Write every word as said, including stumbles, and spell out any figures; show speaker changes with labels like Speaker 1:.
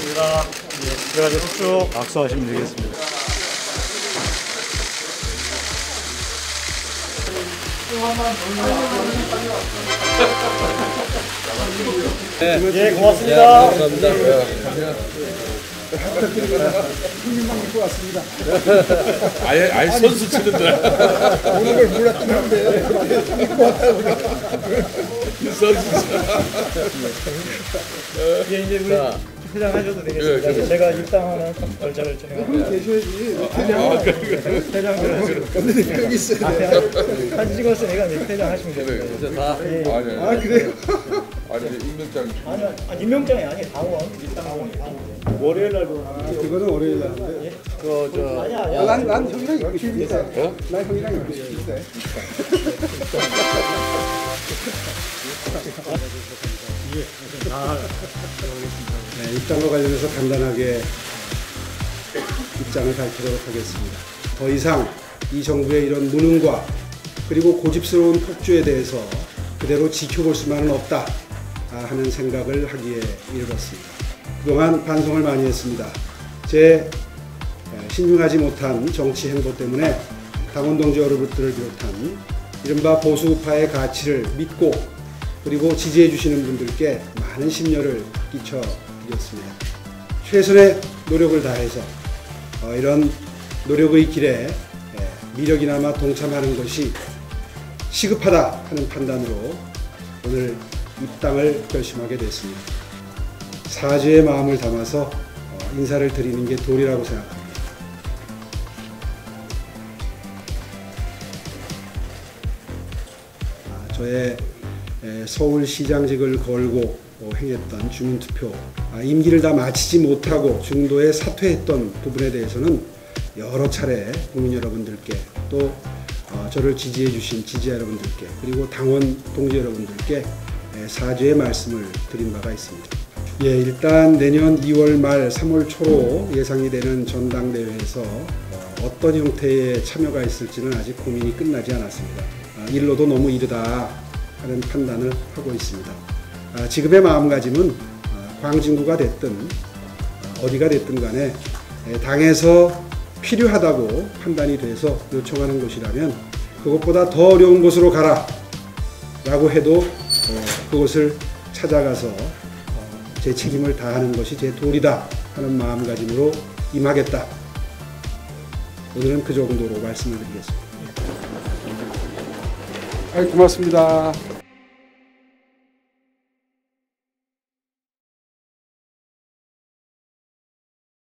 Speaker 1: 고맙습니다. 예, 들어가셔서 쭉 악수하시면 되겠습니다. 네, 예, 고맙습니다.
Speaker 2: 네, 감사합니다.
Speaker 3: 형님만 입고 왔습니다.
Speaker 2: 아예 아예 선수 치는데.
Speaker 3: 오는 걸 몰랐던 건데 입고 왔다고.
Speaker 2: 선수.
Speaker 1: 예, 이제 우리 퇴장 하셔도 되겠습니다.
Speaker 2: 예, 그래.
Speaker 1: 제가 입당하는 절차를 진행합니다.
Speaker 3: 계셔야지.
Speaker 2: 아,
Speaker 1: 퇴장 들어주세요.
Speaker 3: 근데 여기 있어야 돼.
Speaker 1: 사진 찍었으니까 이제 퇴장하시면 됩니다.
Speaker 2: 그래.
Speaker 1: 예.
Speaker 2: 아니.
Speaker 3: 아 그래요?
Speaker 2: 아니 임명장.
Speaker 1: 아니, 아니 임명장이 아니 당원 입당원 월요일 날로.
Speaker 3: 그거는 월요일 날인데.
Speaker 2: 그저
Speaker 1: 아니야 아니야.
Speaker 3: 난, 난 형이랑 입고 싶은데.
Speaker 2: 어?
Speaker 3: 난 형이랑 입고 싶은데. 네, 입당과 관련해서 간단하게 입장을 밝히도록 하겠습니다. 더 이상 이 정부의 이런 무능과 그리고 고집스러운 폭주에 대해서 그대로 지켜볼 수만은 없다 하는 생각을 하기에 이르렀습니다. 그동안 반성을 많이 했습니다. 제 신중하지 못한 정치 행보 때문에 당원 동지 여러분들을 비롯한 이른바 보수 우파의 가치를 믿고 그리고 지지해 주시는 분들께 많은 심려를 끼쳐드렸습니다. 최선의 노력을 다해서 이런 노력의 길에 미력이나마 동참하는 것이 시급하다 하는 판단으로 오늘 입당을 결심하게 됐습니다. 사죄의 마음을 담아서 인사를 드리는 게 도리라고 생각합니다. 저의 서울시장직을 걸고 행했던 주민투표 임기를 다 마치지 못하고 중도에 사퇴했던 부분에 대해서는 여러 차례 국민 여러분들께 또 저를 지지해 주신 지지자 여러분들께 그리고 당원 동지 여러분들께 사죄의 말씀을 드린 바가 있습니다. 예, 일단 내년 이월 말 삼월 초로 예상이 되는 전당대회에서 어떤 형태의 참여가 있을지는 아직 고민이 끝나지 않았습니다. 일로도 너무 이르다 하는 판단을 하고 있습니다. 지금의 마음가짐은 광진구가 됐든 어디가 됐든 간에 당에서 필요하다고 판단이 돼서 요청하는 곳이라면 그것보다 더 어려운 곳으로 가라 라고 해도 그곳을 찾아가서 제 책임을 다하는 것이 제 도리다 하는 마음가짐으로 임하겠다. 오늘은 그 정도로 말씀을 드리겠습니다. 고맙습니다.